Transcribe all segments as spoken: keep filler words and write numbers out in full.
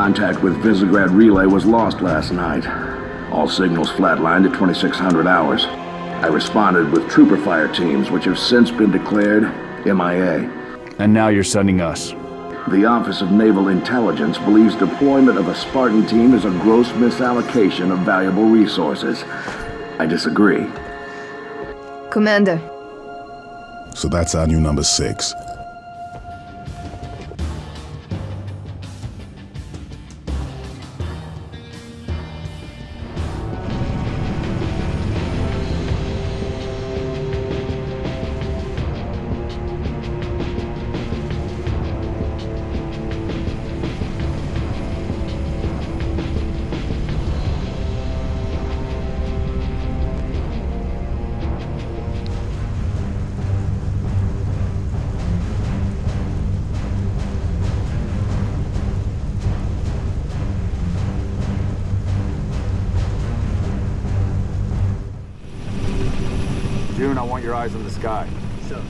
Contact with Visegrad Relay was lost last night. All signals flatlined at twenty-six hundred hours. I responded with trooper fire teams, which have since been declared M I A. And now you're sending us. The Office of Naval Intelligence believes deployment of a Spartan team is a gross misallocation of valuable resources. I disagree. Commander. So that's our new number six. June, I want your eyes on the sky. Sir.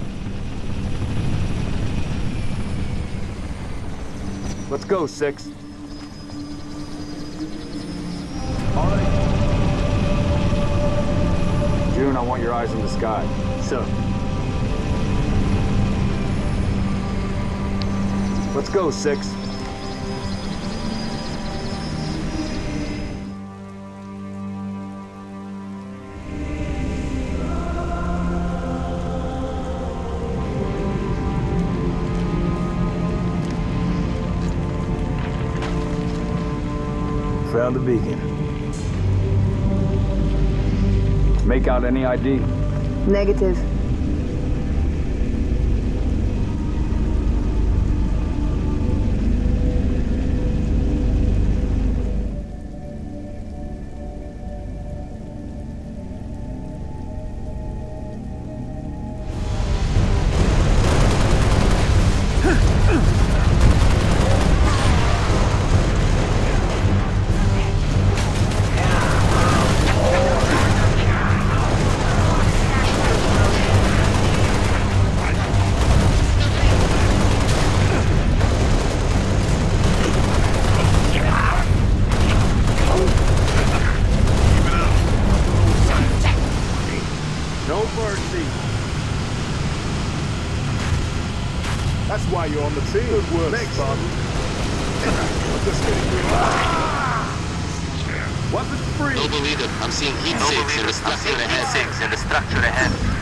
Let's go, Six. All right. June, I want your eyes on the sky. Sir. Let's go, Six. Found the beacon. Make out any I D? Negative. No mercy. That's why you're on the team. Good work, Thanks, son. I'm just getting you. Weapons free. Don't believe it. I'm seeing heat sinks in the structure ahead. in the structure ahead.